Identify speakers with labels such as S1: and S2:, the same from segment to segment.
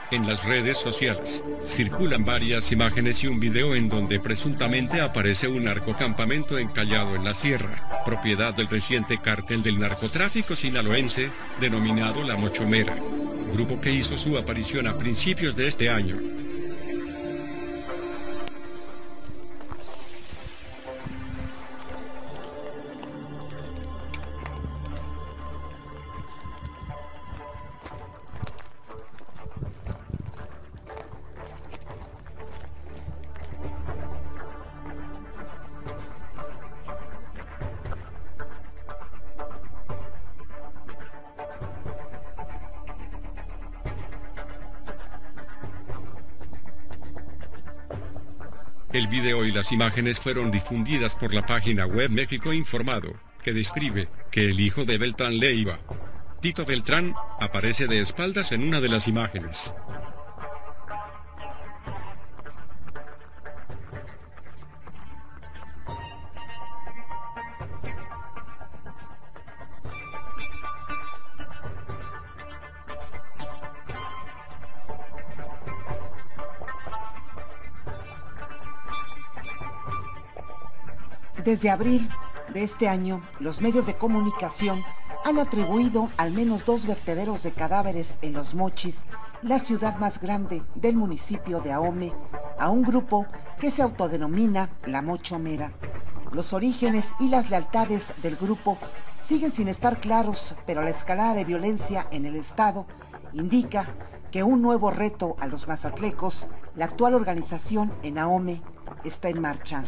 S1: En las redes sociales circulan varias imágenes y un video en donde presuntamente aparece un narcocampamento encallado en la sierra, propiedad del reciente cártel del narcotráfico sinaloense denominado La Mochomera, grupo que hizo su aparición a principios de este año. El video y las imágenes fueron difundidas por la página web México Informado, que describe que el hijo de Beltrán Leiva, Tito Beltrán, aparece de espaldas en una de las imágenes.
S2: Desde abril de este año, los medios de comunicación han atribuido al menos 2 vertederos de cadáveres en Los Mochis, la ciudad más grande del municipio de Ahome, a un grupo que se autodenomina La Mochomera. Los orígenes y las lealtades del grupo siguen sin estar claros, pero la escalada de violencia en el estado indica que un nuevo reto a los mazatlecos, la actual organización en Ahome, está en marcha.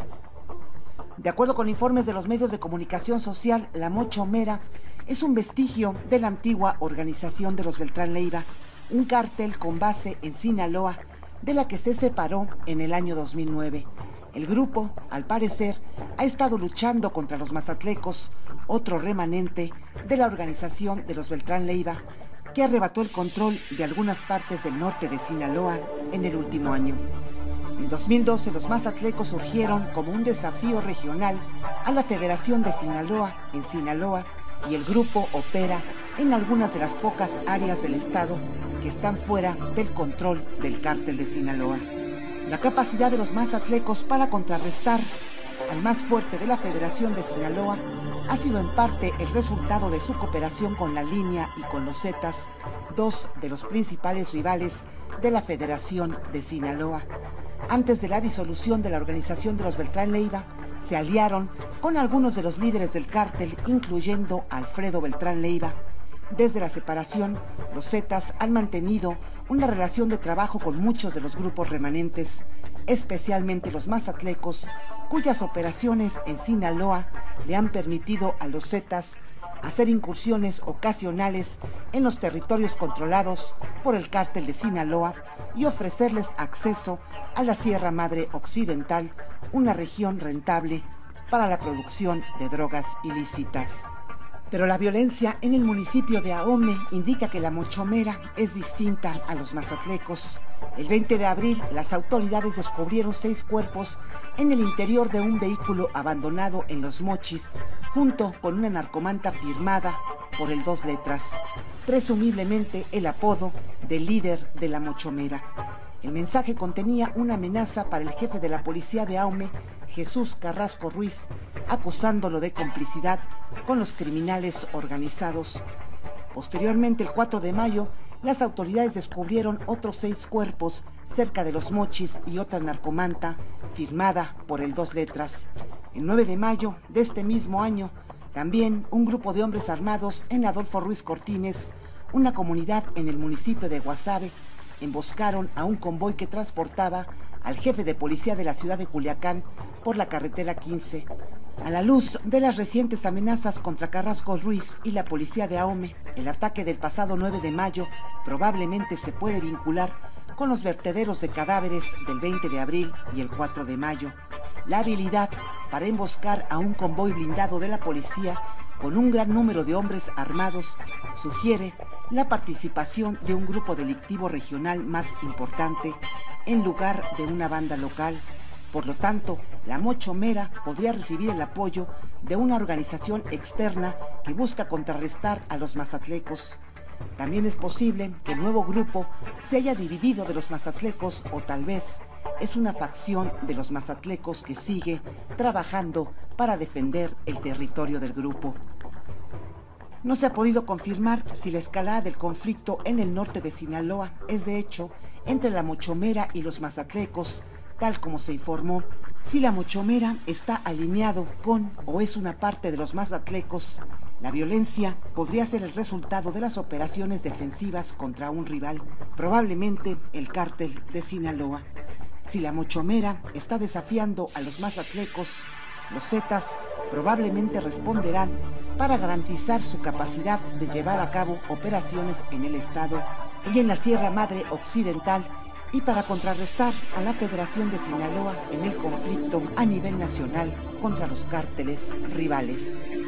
S2: De acuerdo con informes de los medios de comunicación social, La Mochomera es un vestigio de la antigua organización de los Beltrán Leiva, un cártel con base en Sinaloa, de la que se separó en el año 2009. El grupo, al parecer, ha estado luchando contra los mazatlecos, otro remanente de la organización de los Beltrán Leiva, que arrebató el control de algunas partes del norte de Sinaloa en el último año. En 2012, los mazatlecos surgieron como un desafío regional a la Federación de Sinaloa en Sinaloa, y el grupo opera en algunas de las pocas áreas del estado que están fuera del control del cártel de Sinaloa. La capacidad de los mazatlecos para contrarrestar al más fuerte de la Federación de Sinaloa ha sido en parte el resultado de su cooperación con la Línea y con los Zetas, 2 de los principales rivales de la Federación de Sinaloa. Antes de la disolución de la organización de los Beltrán Leiva, se aliaron con algunos de los líderes del cártel, incluyendo a Alfredo Beltrán Leiva. Desde la separación, los Zetas han mantenido una relación de trabajo con muchos de los grupos remanentes, especialmente los mazatlecos, cuyas operaciones en Sinaloa le han permitido a los Zetas hacer incursiones ocasionales en los territorios controlados por el cártel de Sinaloa y ofrecerles acceso a la Sierra Madre Occidental, una región rentable para la producción de drogas ilícitas. Pero la violencia en el municipio de Ahome indica que La Mochomera es distinta a los mazatlecos. El 20 de abril, las autoridades descubrieron 6 cuerpos en el interior de un vehículo abandonado en Los Mochis, junto con una narcomanta firmada por el 2 letras, presumiblemente el apodo del líder de La Mochomera. El mensaje contenía una amenaza para el jefe de la policía de Ahome, Jesús Carrasco Ruiz, acusándolo de complicidad con los criminales organizados. Posteriormente, el 4 de mayo, las autoridades descubrieron otros 6 cuerpos cerca de Los Mochis y otra narcomanta firmada por el 2 letras. El 9 de mayo de este mismo año, también un grupo de hombres armados en Adolfo Ruiz Cortines, una comunidad en el municipio de Guasave, emboscaron a un convoy que transportaba al jefe de policía de la ciudad de Culiacán por la carretera 15. A la luz de las recientes amenazas contra Carrasco Ruiz y la policía de Ahome, el ataque del pasado 9 de mayo probablemente se puede vincular con los vertederos de cadáveres del 20 de abril y el 4 de mayo. La habilidad para emboscar a un convoy blindado de la policía con un gran número de hombres armados sugiere la participación de un grupo delictivo regional más importante en lugar de una banda local. Por lo tanto, La Mochomera podría recibir el apoyo de una organización externa que busca contrarrestar a los mazatlecos. También es posible que el nuevo grupo se haya dividido de los mazatlecos o tal vez es una facción de los mazatlecos que sigue trabajando para defender el territorio del grupo. No se ha podido confirmar si la escalada del conflicto en el norte de Sinaloa es de hecho entre la Mochomera y los mazatlecos, tal como se informó. Si la Mochomera está alineado con o es una parte de los mazatlecos, la violencia podría ser el resultado de las operaciones defensivas contra un rival, probablemente el cártel de Sinaloa. Si la Mochomera está desafiando a los mazatlecos, los Zetas probablemente responderán para garantizar su capacidad de llevar a cabo operaciones en el estado y en la Sierra Madre Occidental y para contrarrestar a la Federación de Sinaloa en el conflicto a nivel nacional contra los cárteles rivales.